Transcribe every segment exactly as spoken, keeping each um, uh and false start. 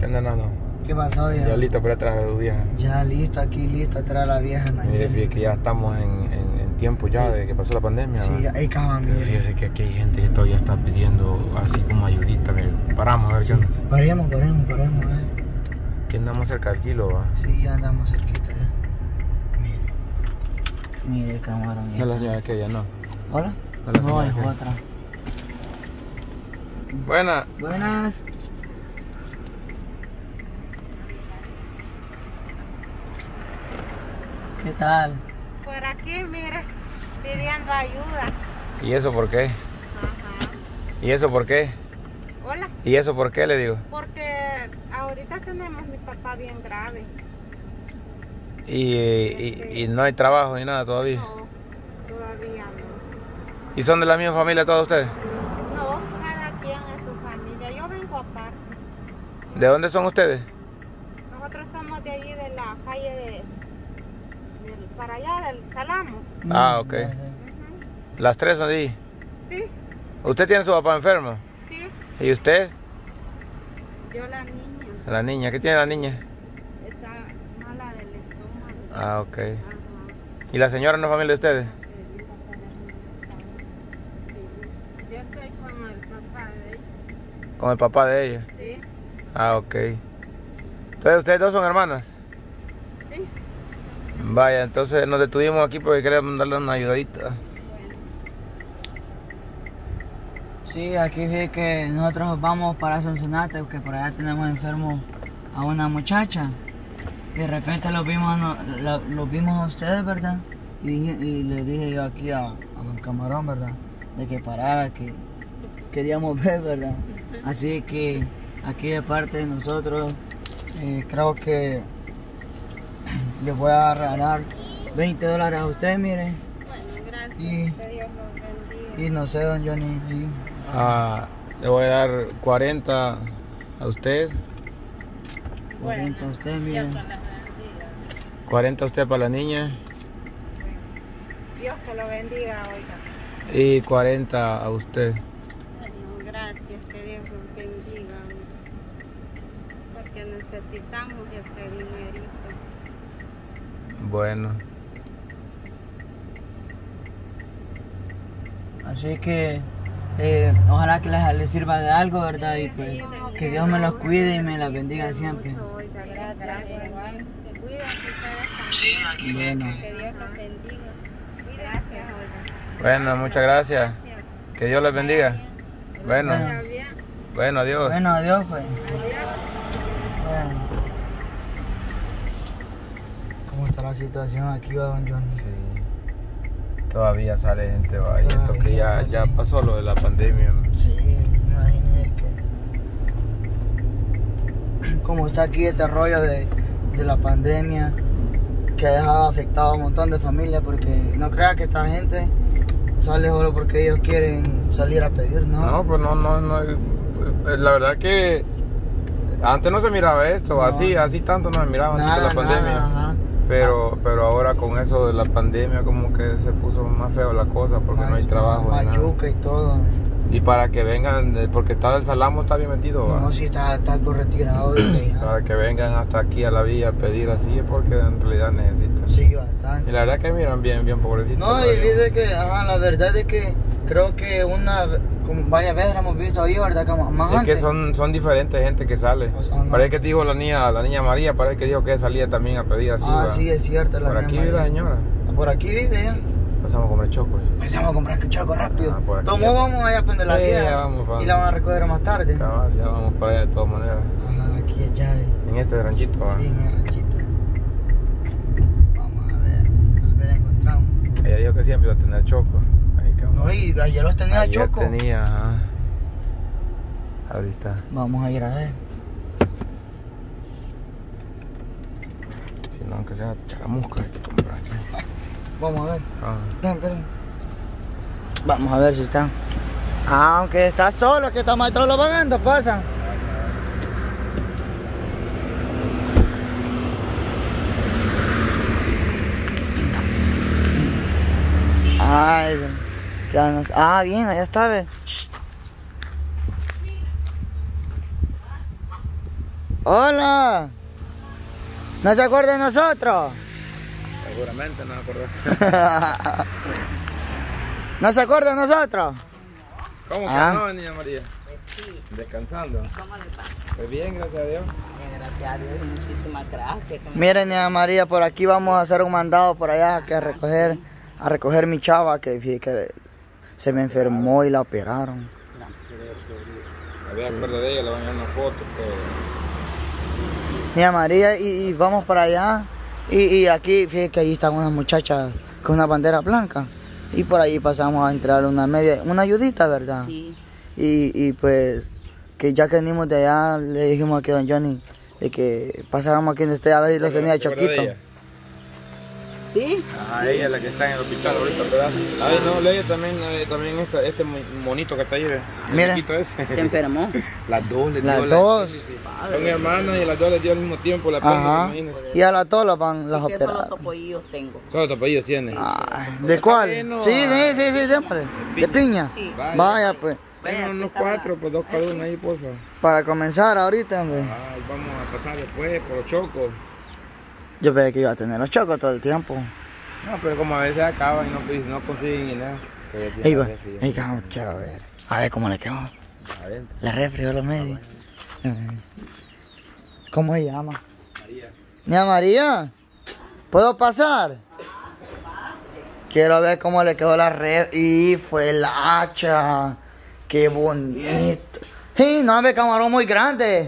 ¿Qué onda, no? ¿Qué pasó, vieja? Ya listo para atrás de tu vieja. Ya listo, aquí listo, atrás de la vieja. Mire, fíjese que ya estamos en, en, en tiempo ya de que pasó la pandemia. Sí, ¿verdad? ahí cabrón, mire. Fíjese que aquí hay gente que todavía está pidiendo así como ayudita. Mire, paramos a ver Sí. qué onda. Paremos, paremos, paremos, a ver. Que andamos cerca del kilo, ¿va? Sí, ya andamos cerquita ya. Mire. Mire, camarón. No es la señora aquella, no. ¿Hola? No, la No, señora es aquella. otra. Buena. Buenas. ¿Qué tal? Por aquí, mire, pidiendo ayuda. ¿Y eso por qué? Ajá. ¿Y eso por qué? Hola, ¿Y eso por qué le digo? porque ahorita tenemos mi papá bien grave. Y, y, y no hay trabajo ni nada todavía. No, todavía no. ¿Y son de la misma familia todos ustedes? No, cada quien en su familia. Yo vengo aparte. ¿De dónde son ustedes? Nosotros somos de allí, de la calle de, del- para allá del Salamo. Ah, ok. Ya sé. Ujú. Las tres son de ahí. Sí, ¿Usted tiene su papá enfermo? sí, ¿Y usted? yo la niña La niña. ¿Qué tiene la niña? está mala del estómago. Ah, ok. Ajá. ¿Y la señora no es familia de ustedes? Sí, yo estoy con el papá de ella. Con el papá de ella. Sí, Ah, ok. Entonces, ¿ustedes dos son hermanas? sí. Vaya, entonces nos detuvimos aquí porque queríamos darle una ayudadita. Sí, aquí sí que nosotros vamos para Sonsonate porque por allá tenemos enfermo a una muchacha. Y de repente los vimos, no, lo, los vimos a ustedes, ¿verdad? Y, dije- y le dije yo aquí a, a don Camarón, ¿verdad? De que parara, que queríamos ver, ¿verdad? Así que aquí de parte de nosotros, eh, creo que les voy a regalar veinte dólares a usted, mire. Bueno, gracias. Y- Que Dios los bendiga. Y no sé, don Johnny, y- Ah, le voy a dar cuarenta a usted. cuarenta a usted, mire. Dios que los bendiga. cuarenta a usted para la niña. Dios que lo bendiga, oiga. Y cuarenta a usted. Bueno, gracias, que Dios los bendiga. Porque necesitamos este dinerito. Bueno. Así que eh, ojalá que les, les sirva de algo, ¿verdad? Y pues que Dios me los cuide y me las bendiga siempre. Mucho, oiga, gracias. Igual, que cuiden ustedes también. Sí, aquí bueno. Que Dios los bendiga. Gracias, oiga. Bueno, muchas gracias. Gracias. Que Dios les bendiga. Bueno, Vaya bien. bueno, adiós. Bueno, adiós, pues. Adiós. Bueno. ¿Cómo está la situación aquí, va, don John? Sí. Todavía sale gente, va. Y esto que Todavía ya, sale. ya pasó lo de la pandemia. Sí, imagínese que... Como está aquí este rollo de, de la pandemia, que ha dejado afectado a un montón de familias, porque no crea que esta gente sale solo porque ellos quieren salir a pedir, ¿no? No, pues no, no, no. eh, La verdad que antes no se miraba esto, No. así, así tanto no se miraba antes de Nada, la pandemia. nada, ajá. Pero, pero ahora con eso de la pandemia como que se puso más feo la cosa porque no hay Ma- trabajo. ni nada. Mayuca y todo. Y para que vengan, eh, porque está el Salamo está bien metido. ¿va? No, si está, está algo retirado. ¿Viste? Ya. Para que vengan hasta aquí a la villa a pedir así es porque en realidad necesitan. Sí, Y bastante. la verdad que miran bien, bien pobrecitos. No, y todavía. dice que, ajá, la verdad es que creo que una, como varias veces la hemos visto ahí, ¿verdad? Como más Es antes. que son, son diferentes gente que sale. O sea, no. Parece que dijo la niña, la niña María, parece que dijo que salía también a pedir así. Ah, ¿va? sí, es cierto. La Por niña aquí vive la María. señora. Por aquí vive ya. Pasamos a comer choco. ¿eh? Empezamos a comprar choco rápido. Ah, por aquí Tomó, ya. vamos allá a prender la Sí, guía. ya vamos, vamos. Y la van a recoger más tarde. Cabal, ya vamos para allá de todas maneras. Ajá, aquí es llave. En este ranchito. ¿va? Sí, en el ranchito. Vamos a ver. Tal vez la encontramos. Ella dijo que siempre iba a tener choco. Ahí, cabrón. No, y ayer los tenía Ayer choco. tenía, ajá. Ahorita. Vamos a ir a ver. Si no, aunque sea charamusca hay que comprar. Vamos a ver. Ah. Ven, ven. Vamos a ver si están. Ah, aunque está solo, que está maestro lo pagando, pasa. Ay, ya nos... Ah, bien, allá está, ve. Shh. Hola. ¿No se acuerda de nosotros? Seguramente no me acuerdo. ¿No se acuerda de nosotros? ¿Cómo Ah. que no, niña María? Pues sí. Descansando. ¿Cómo le va? Pues bien, gracias a Dios. Bien, gracias a Dios y muchísimas gracias. ¿Cómo- Miren, niña María, por aquí vamos a hacer un mandado por allá que a recoger, a recoger mi chava que, fíjate que se me enfermó y la operaron. Había acuerdo de ella, le van a dar una foto, todo. Niña María, y, y vamos para allá. Y, y aquí, fíjate que ahí están unas muchachas con una bandera blanca. Y por ahí pasamos a entrar una media, una ayudita, ¿verdad? Sí. Y, y pues, que ya que venimos de allá, le dijimos aquí a don Johnny de que pasáramos aquí donde usted a ver y los tenía ¿Te acuerdas de choquitos. ella? ¿Sí? Ajá, ella es la que está en el hospital ahorita, ¿verdad? Ay, no, ella también, eh, también esta, este monito que está ahí, ¿ve? El Mira. chiquito ese. Se enfermó. Las dos le dio Las la- dos. sí, sí, sí. Son hermanas y las dos les dio al mismo tiempo la pena, Ajá. imagínate. Y a las todas las van, las ¿Y qué solo operaron. topollillos tengo? ¿Cuántos apellidos tiene? Ay, ¿de cuál? bueno. Sí, sí, sí, sí, démosle. ¿De piña? Sí. Vaya. Vaya, pues. Vaya, Tengo sí, unos está cuatro, bravo. pues dos cada uno ahí, por favor. Para comenzar ahorita, hombre. Ay, vamos a pasar después por los chocos. Yo pensé que iba a tener los chocos todo el tiempo. No, pero como a veces acaban y no, pues, no consiguen ni nada. Pues ya Ahí tiene va. a veces ya. Ahí vamos, quiero ver. A ver cómo le quedó. Adentro. La refri o los medios. ¿Cómo se llama? María. Niña María, ¿puedo pasar? Quiero ver cómo le quedó la red. Y fue el hacha. Qué bonito. Sí, no, me camarón muy grande.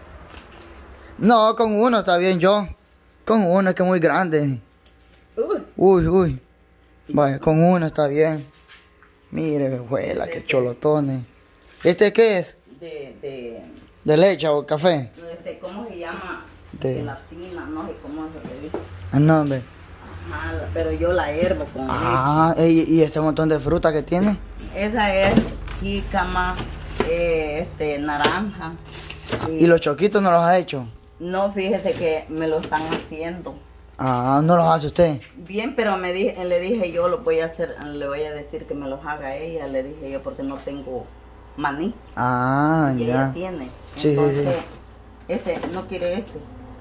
No, con uno está bien yo. Con uno es que es muy grande. Uy, Uy, uy. Vaya, con uno está bien. Mire, abuela, qué cholotones. ¿Este qué es? de, de, ¿De leche o café? este, ¿cómo se llama? De- Gelatina, no sé cómo se dice. Ah, no, hombre. Ajá, la- pero yo la hervo con Ah, y, y este montón de fruta que tiene. leche. Esa es jícama, eh, este, naranja. ¿Y los choquitos no los ha hecho? No, fíjese que me lo están haciendo. Ah, no los hace usted. Bien, pero me di- le dije yo, lo voy a hacer, le voy a decir que me los haga ella, le dije yo, porque no tengo maní. Ah, Y ella ya. tiene. Sí, sí, Entonces, sí. este, no quiere este,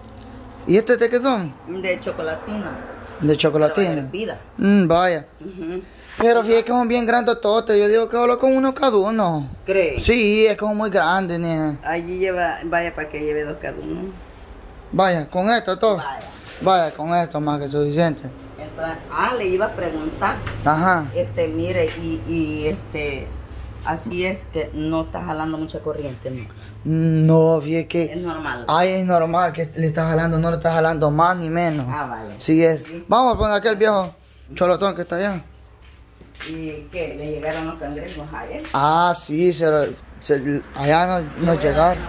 ¿Y este de qué son? de chocolatina. De Pero chocolatina. hervida. Mm, vaya. Ujú. Pero fíjate que son bien grandototes. Yo digo que hablo con uno cada uno. ¿Cree? Sí, es como muy grande, ni. Allí lleva, vaya para que lleve dos cada uno. Vaya, con esto todo. Vaya. Vaya, con esto más que suficiente. Entonces, ah, le iba a preguntar, Ajá. este, mire, y, y este, así es que no está jalando mucha corriente, ¿no? No, fíjate Es que. normal. Ay, es normal que le está jalando, no le está jalando más ni menos. Ah, vale. Sí es. Vamos a poner aquel viejo cholotón que está allá. ¿Y qué? ¿Le llegaron los cangrejos a él? Ah, sí, se, lo- se- allá no, no llegaron.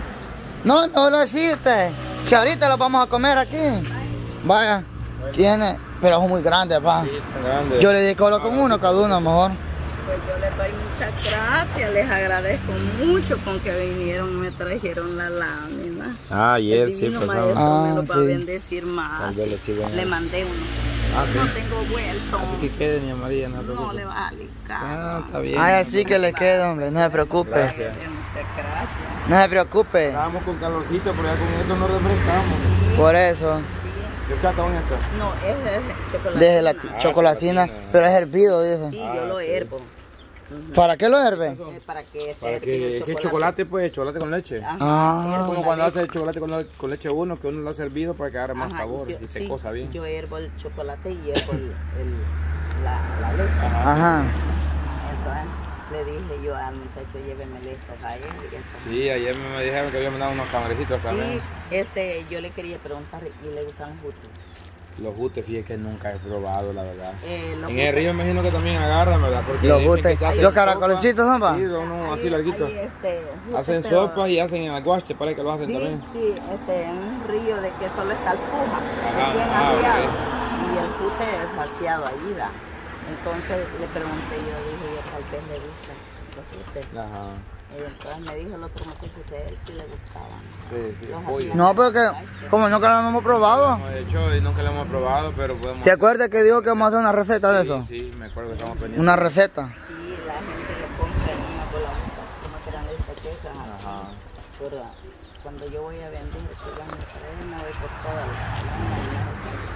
No, no lo existe. Si ahorita lo vamos a comer aquí. Vaya, tiene, pero es muy grande, pa. Sí, tan grande. Yo le dedico con uno cada uno mejor. Pues yo les doy muchas gracias, les agradezco mucho con que vinieron y me trajeron la lámina. Ah, ayer El sí, divino pasamos. maestro Ah, me lo va sí. a bendecir más. Tal vez le sirvan Le ahí. mandé uno. Ah, sí. No tengo vuelto. Así que quede, niña María, no te No preocupes. le va a alicar. Ah, está bien. Ay, así que le queda, hombre, no se preocupe. Gracias. Muchas gracias. No se preocupe. Estábamos con calorcito, pero ya con esto nos refrescamos. Por eso. ¿Qué chata con esto? No, ese es chocolate. De la Ah, chocolatina, chocolatina. pero es hervido, Sí, dice. yo lo hervo. ¿Para qué lo herve? Eh, Para que esté Para hervido que, el ¿qué chocolate pues? Chocolate con leche. Ajá, Ah. hervo Como la cuando leche. hace el chocolate con, le- con leche uno, que uno lo ha servido para que agarre más Ajá, sabor yo- y se sí, cosa bien. Yo hervo el chocolate y hervo el, el- la, la leche. Ajá. Entonces le dije yo al muchacho, lléveme estos a él. Y él tomó. Sí, ayer me dijeron que había mandado unos camarecitos Sí, también. este, yo le quería preguntar y le gustan los jutes. Los jutes, fíjate que nunca he probado, la verdad. Eh, los En el jutes- río me imagino que también agarran, ¿verdad? Porque Los dicen que jutes. se hacen Los sopa. caracolecitos son, pa. Sí, son unos así Ahí- larguitos. ahí, este, jutes, Hacen pero- sopa y hacen en el guaste, parece que lo hacen Sí, también. sí, este, en un río de que solo está el puja, Ajá, es bien ah, aseado, ok. y el jute es aseado allí, ¿verdad? Entonces le pregunté yo, dije yo, tal vez le gustan los jutes. Ajá. Y entonces me dijo el otro muchacho que a él sí le gustaban. Sí, sí, Los pollo. hacían No, en pero que, el guaste. como nunca lo hemos probado. De hecho, y nunca lo hemos probado, pero podemos... ¿Te acuerdas que dijo que vamos a hacer una receta de Sí, eso? sí, me acuerdo que estamos pendientes. Una receta. Sí, la gente le compra en una bolita, como que eran estas quesas así, Ajá. por, cuando yo voy a vender, que van a traer, me voy por toda la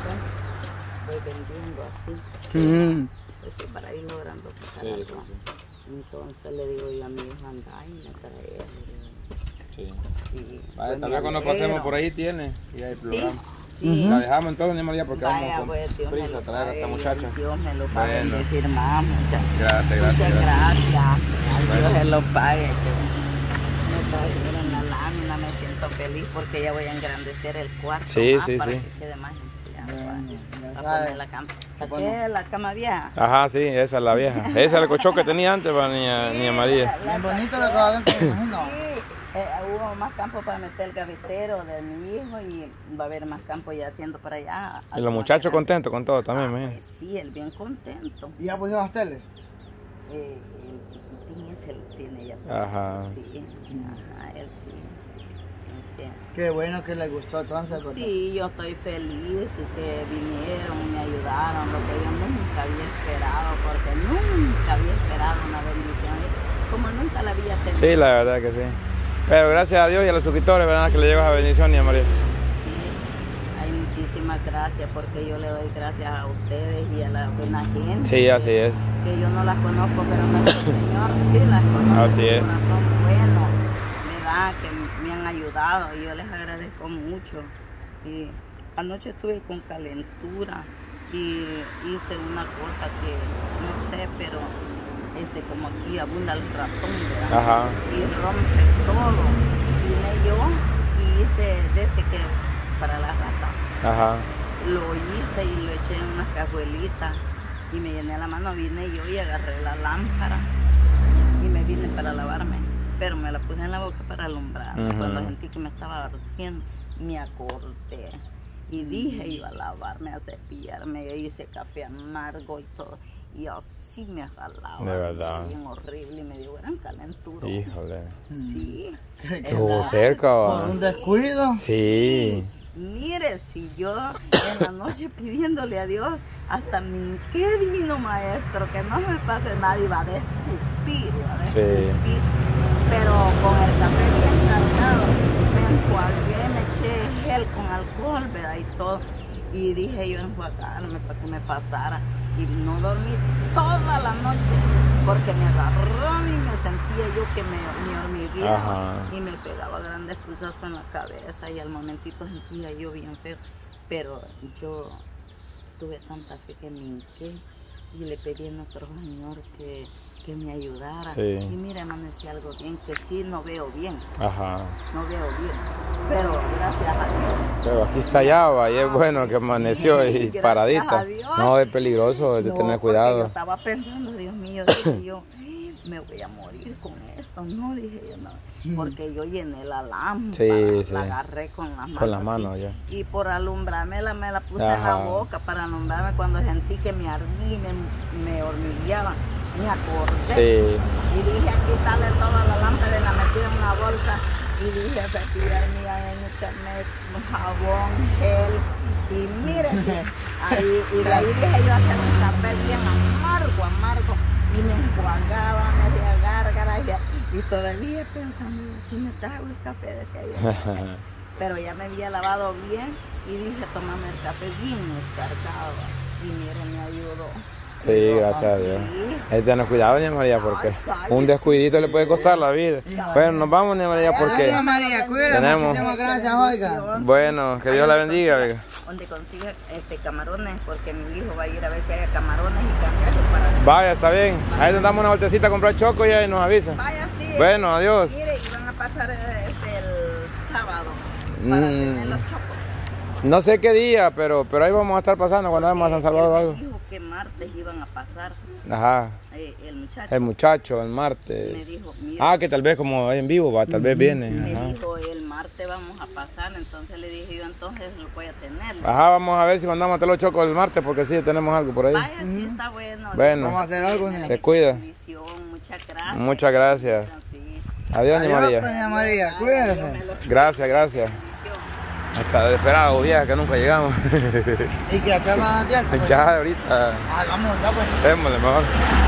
la voy vendiendo así. Mm. Pues sí, para ir logrando quitar Sí, algo. sí, sí. Entonces le digo yo a mi hijo, anda y me trae. Sí. Sí, Vale, pues tal me vez cuando alegro. pasemos por ahí tiene. Y ahí Sí, programa. sí. La dejamos entonces, doña María, porque Vaya, vamos con pues, Dios me prisa lo a traer a esta pague, muchacha. Dios me lo va a Bueno. bendecir más, muchas Gracias, gracias, Muchas gracias. gracias. Ay, Bueno. Dios se lo pague. Que me trajeron la lámina, me siento feliz porque ya voy a engrandecer el cuarto Sí, más sí, para sí. que quede más empleado. Bueno, ya Para sabe. poner la cama. Qué ¿Qué bueno. es la cama vieja? Ajá, sí, esa es la vieja. Esa es el cochón que tenía antes para niña, niña María. Bien bonito lo que va adentro, me imagino. Sí, eh, hubo más campo para meter el gavetero de mi hijo y va a haber más campo ya haciendo para allá. Y los muchachos contentos con todo también, Ah, imagino. pues sí, él bien contento. ¿Y ya pusieron las teles? Eh, el chiquitín ese lo tiene ya. Ajá. Sí, ajá, él sí. Ok. Qué bueno que les gustó entonces. ¿verdad? Sí, yo estoy feliz y que vinieron y me ayudaron, lo que yo nunca había esperado, porque nunca había esperado una bendición, como nunca la había tenido. Sí, la verdad que sí. Pero gracias a Dios y a los suscriptores, ¿verdad? Que le llegó esa bendición, niña María. Sí, hay muchísimas gracias porque yo le doy gracias a ustedes y a la buena gente. Sí, así es. Que yo no las conozco, pero nuestro Señor sí las conoce. Así es. Un corazón bueno, ¿verdad? Que me han ayudado y yo les agradezco mucho. Y anoche estuve con calentura y hice una cosa que no sé, pero este, como aquí abunda el ratón, ¿verdad? Ajá. Y rompe todo. Vine yo y hice de ese que para la rata. Ajá. Lo hice y lo eché en una cajuelita y me llené la mano, vine yo y agarré la lámpara y me vine para lavarme, pero me la puse en la boca para alumbrar. Ujú. Cuando sentí que me estaba ardiendo, me acordé y dije iba a lavarme, a cepillarme, hice café amargo y todo, y así me jalaba. De verdad. Bien horrible y me dio gran calentura. Híjole. Sí. Estuvo Está- cerca, Por ¿va? un descuido. Sí. Mire, si yo en la noche pidiéndole a Dios, hasta mi qué divino maestro, que no me pase nada, iba a escupir, iba a Sí. escupir. Pero con el café bien cargado, me enjuagué, me eché gel con alcohol, ¿verdad? Y todo. Y dije yo enjuagarme para que me pasara. Y no dormí toda la noche porque me agarró y me sentía yo que me, me hormigueaba. Ajá. Y me pegaba grandes pulsazos en la cabeza y al momentito sentía yo bien feo. Pero yo tuve tanta fe que me hinqué y le pedí a nuestro Señor que, que me ayudara. Sí. Y mira, amanecí algo bien, que sí no veo bien, Ajá. no veo bien. Pero gracias a Dios. Pero aquí está ya, va, y es bueno que amaneció y Gracias paradita. a Dios. No, es peligroso, es de No, tener porque cuidado. Yo estaba pensando, Dios mío, dije yo, me voy a morir con esto. No, dije yo, no. Porque yo llené la lámpara, Sí, sí. la agarré con las manos. Con las así, manos ya. Y por alumbrarme la, me la puse en la Ajá. boca para alumbrarme cuando sentí que me ardí, me, me hormigueaba. Me acordé. Sí. Y dije, aquí quitarle toda la lámpara y la metí en una bolsa. Y dije, a cepillarme, echarme jabón, gel. Y mire, sí, ahí, y de ahí dije yo hacer un café bien amargo, amargo. Y me enjuagaba, me hacía gárgaras. Y, y todavía pensando, si me trago el café, decía yo. Pero ya me había lavado bien y dije, tomame el café bien descargado. Y mire, me ayudó. Sí, gracias a Dios. Sí. Hay que tener cuidado, niña María, porque Ay, ay, un sí. descuidito le puede costar la vida. Bueno, nos vamos, niña María, porque... Gracias, María, cuídate. Tenemos- Muchísimas gracias, oiga. Bueno, que Dios la bendiga, oiga. Donde consiga este, camarones, porque mi hijo va a ir a ver si hay camarones y cangrejos para... Vaya, está bien. Ahí nos damos una vueltecita a comprar choco y ahí nos avisa. Vaya, sí. Bueno, adiós. Mire, y van a pasar eh, este, el sábado para Mm. tener los chocos. No sé qué día, pero, pero ahí vamos a estar pasando cuando vamos a San Salvador o Él algo. me dijo que martes iban a pasar Ajá. eh, el muchacho. El muchacho, el Me martes. dijo, mira, Ah, que tal vez como en vivo, va, tal vez viene. me Ajá. dijo, el martes vamos a pasar, entonces le dije yo, entonces lo voy a tener. Ajá, vamos a ver si mandamos a tener los chocos el martes, porque sí, tenemos algo por ahí. Vaya, sí está bueno. Bueno. Vamos a hacer algo, niña. Se cuida. Bendición, muchas gracias. Muchas gracias. Sí. Adiós, niña Adiós, María. doña María, Dios cuídese. me lo Gracias, gracias. bendición. Hasta desesperado, vieja, que nunca llegamos. Y que acá van a tiempo. Ya, ahorita. Ah, vamos, ya pues. Démosle mejor.